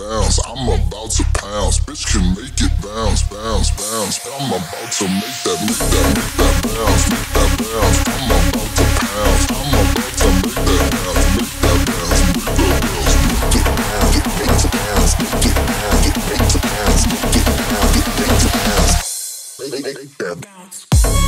bounce. I'm about to pounce. Bitch can make it bounce, bounce, bounce. I'm about to make that bounce, make that bounce. I'm about to pounce. I'm about to make that bounce, make that bounce, make that bounce. Get bounce, get make to bounce, get bounce, get make to bounce, get bounce, get make to bounce. Make that bounce.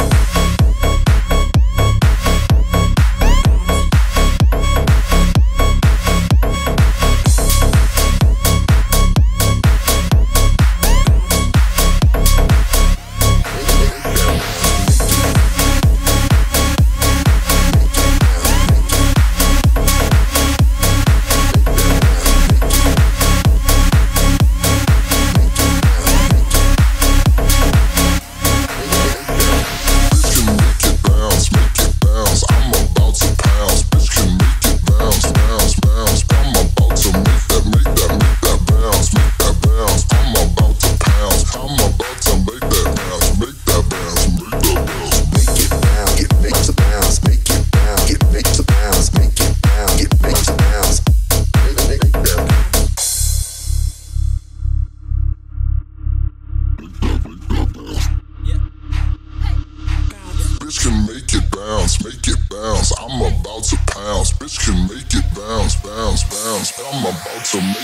Make it bounce, I'm about to pounce. Bitch can make it bounce, bounce, bounce. I'm about to make